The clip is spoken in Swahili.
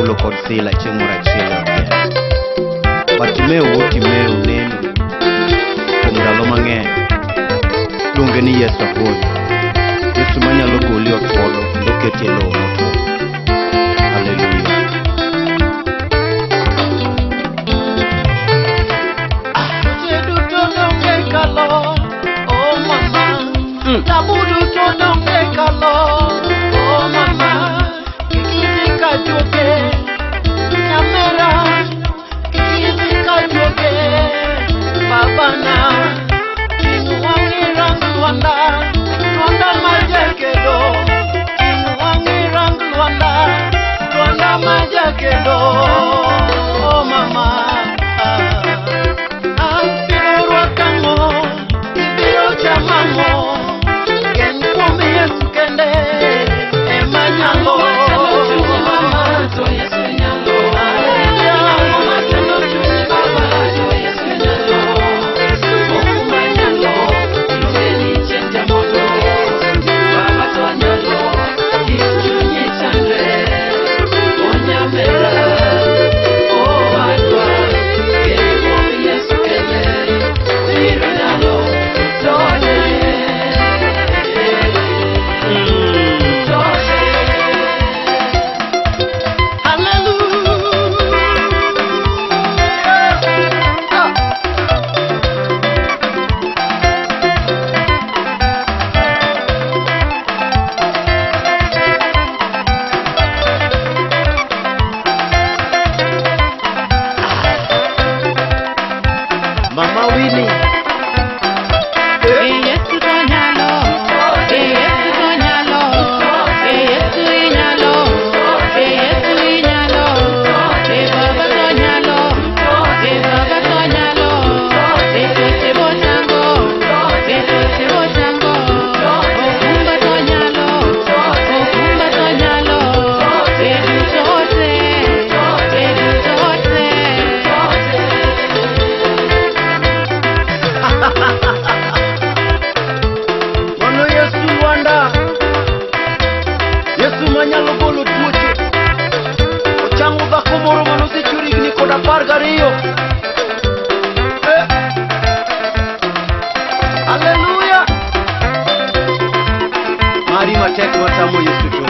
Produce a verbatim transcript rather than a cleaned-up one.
Paulo kod Sila chieng' moro achiel e Bartimeo wuok Timeo neno kuom ndalo mang'eny. Luonge ni Yesu Apoyo, Yesu manyalo goli ot podo kendo keti e lowo motwo. Haleluya. Duto donge kalo, oh mama. Tabudu to donge kalo, oh mama. Kikiti kajoke, nyamera. Kikiti kajoke, babana. Kinu wangirang luanda, luanda majakedo. Kinu wangirang luanda, luanda majakedo, oh mama. Haleluya. Mari matek matamo Yesu tu.